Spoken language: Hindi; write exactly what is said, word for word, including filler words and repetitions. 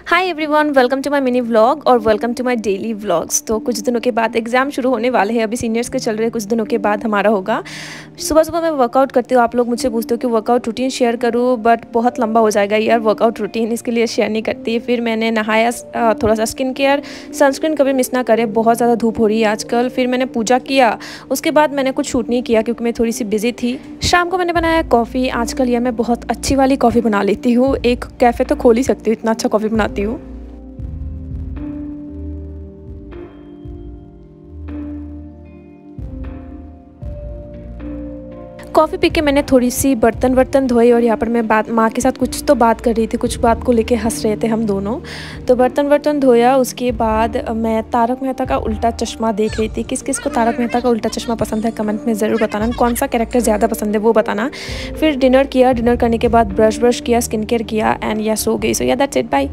Hi everyone, welcome to my mini vlog और welcome to my daily vlogs. तो कुछ दिनों के बाद एग्ज़ाम शुरू होने वाले हैं। अभी सीनियर्स के चल रहे हैं, कुछ दिनों के बाद हमारा होगा। सुबह सुबह मैं वर्कआउट करती हूँ। आप लोग मुझसे पूछते हो कि वर्कआउट रूटीन शेयर करूँ, बट बहुत लंबा हो जाएगा यार वर्कआउट रूटीन, इसके लिए शेयर नहीं करती। फिर मैंने नहाया, थोड़ा सा स्किन केयर, सनस्क्रीन कभी मिस ना करें, बहुत ज़्यादा धूप हो रही है आजकल। फिर मैंने पूजा किया, उसके बाद मैंने कुछ शूट नहीं किया क्योंकि मैं थोड़ी सी बिजी थी। शाम को मैंने बनाया कॉफ़ी। आजकल यार मैं बहुत अच्छी वाली कॉफ़ी बना लेती हूँ, एक कैफ़े तो खोल ही सकती हूँ, इतना अच्छा कॉफ़ी बनाती हूँ। कॉफ़ी पी के मैंने थोड़ी सी बर्तन वर्तन धोए और यहाँ पर मैं बात माँ के साथ कुछ तो बात कर रही थी, कुछ बात को लेके हंस रहे थे हम दोनों। तो बर्तन वर्तन धोया, उसके बाद मैं तारक मेहता का उल्टा चश्मा देख रही थी। किस किस को तारक मेहता का उल्टा चश्मा पसंद है कमेंट में ज़रूर बताना, कौन सा कैरेक्टर ज़्यादा पसंद है वो बताना। फिर डिनर किया, डिनर करने के बाद ब्रश ब्रश किया, स्किन केयर किया एंड या सो गई। सो या दैट्स इट, बाय।